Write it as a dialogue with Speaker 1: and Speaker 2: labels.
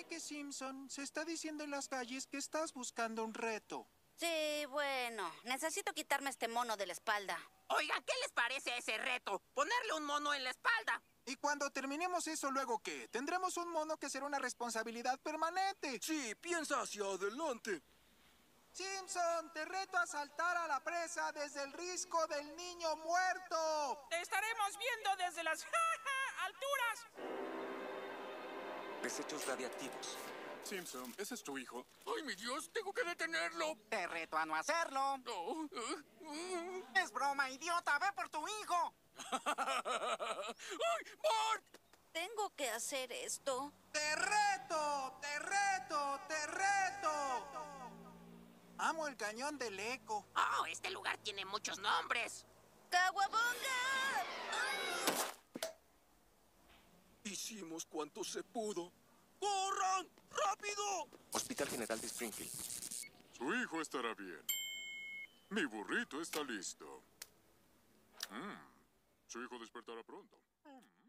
Speaker 1: que, Simpson? Se está diciendo en las calles que estás buscando un reto.
Speaker 2: Sí, bueno, necesito quitarme este mono de la espalda.
Speaker 3: Oigan, ¿qué les parece ese reto? Ponerle un mono en la espalda.
Speaker 1: Y cuando terminemos eso, ¿luego qué? Tendremos un mono que será una responsabilidad permanente.
Speaker 4: Sí, piensa hacia adelante.
Speaker 1: Simpson, te reto a saltar a la presa desde el risco del niño muerto.
Speaker 5: ¡Te estaremos viendo desde las alturas!
Speaker 6: Desechos radiactivos.
Speaker 4: Simpson, ¿ese es tu hijo? ¡Ay, mi Dios! ¡Tengo que detenerlo!
Speaker 7: Te reto a no hacerlo.
Speaker 4: No.
Speaker 7: Es broma, idiota. Ve por tu hijo.
Speaker 4: ¡Ay, Bart!
Speaker 2: Tengo que hacer esto.
Speaker 1: ¡Te reto! ¡Te reto! ¡Te reto! Amo el cañón del eco.
Speaker 3: Oh, este lugar tiene muchos nombres.
Speaker 2: ¡Caguabonga!
Speaker 4: Hicimos cuanto se pudo. ¡Corran! ¡Rápido!
Speaker 6: Hospital General de Springfield.
Speaker 8: Su hijo estará bien. Mi burrito está listo. Su hijo despertará pronto.